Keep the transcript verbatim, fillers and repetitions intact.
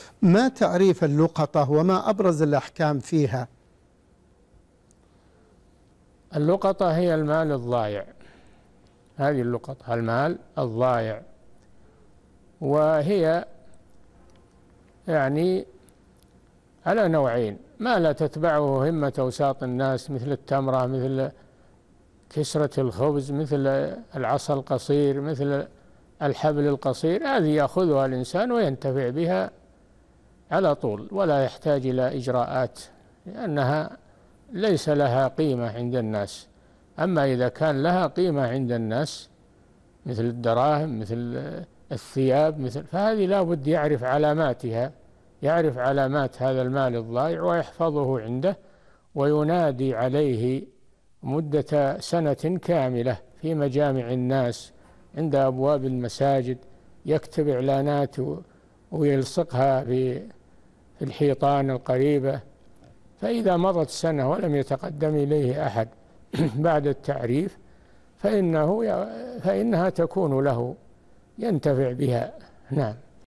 ما تعريف اللقطة وما أبرز الأحكام فيها؟ اللقطة هي المال الضائع، هذه اللقطة المال الضائع، وهي يعني على نوعين: ما لا تتبعه همة أوساط الناس مثل التمرة، مثل كسرة الخبز، مثل العصا القصير، مثل الحبل القصير، هذه يأخذها الإنسان وينتفع بها على طول ولا يحتاج إلى إجراءات، لأنها ليس لها قيمة عند الناس. أما إذا كان لها قيمة عند الناس مثل الدراهم، مثل الثياب، مثل فهذه لا بد يعرف علاماتها، يعرف علامات هذا المال الضائع ويحفظه عنده، وينادي عليه مدة سنة كاملة في مجامع الناس عند أبواب المساجد، يكتب إعلانات ويلصقها في الحيطان القريبة، فإذا مضت سنة ولم يتقدم إليه أحد بعد التعريف فإنه فإنها تكون له، ينتفع بها. نعم.